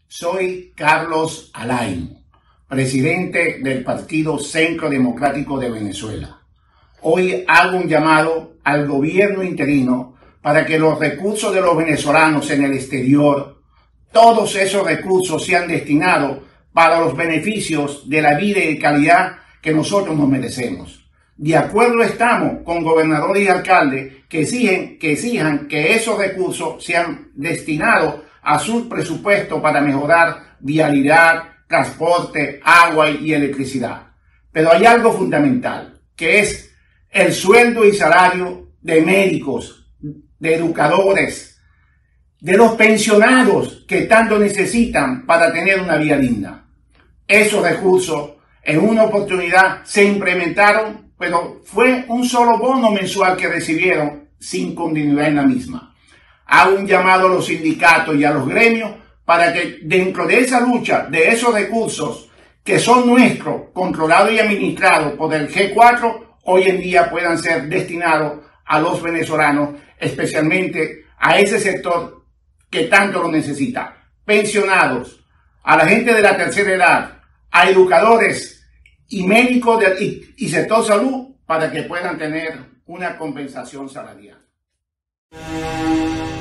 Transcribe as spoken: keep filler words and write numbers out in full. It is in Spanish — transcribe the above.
Soy Carlos Alain, presidente del Partido Centro Democrático de Venezuela. Hoy hago un llamado al gobierno interino para que los recursos de los venezolanos en el exterior, todos esos recursos sean destinados para los beneficios de la vida y calidad que nosotros nos merecemos. De acuerdo estamos con gobernadores y alcaldes que exigen que, exijan que esos recursos sean destinados a su presupuesto para mejorar vialidad, transporte, agua y electricidad. Pero hay algo fundamental, que es el sueldo y salario de médicos, de educadores, de los pensionados que tanto necesitan para tener una vida digna. Esos recursos en una oportunidad se implementaron, pero fue un solo bono mensual que recibieron sin continuidad en la misma. Hago un llamado a los sindicatos y a los gremios para que dentro de esa lucha de esos recursos que son nuestros, controlados y administrados por el G cuatro, hoy en día puedan ser destinados a los venezolanos, especialmente a ese sector que tanto lo necesita. Pensionados, a la gente de la tercera edad, a educadores y médicos de, y, y sector salud para que puedan tener una compensación salarial.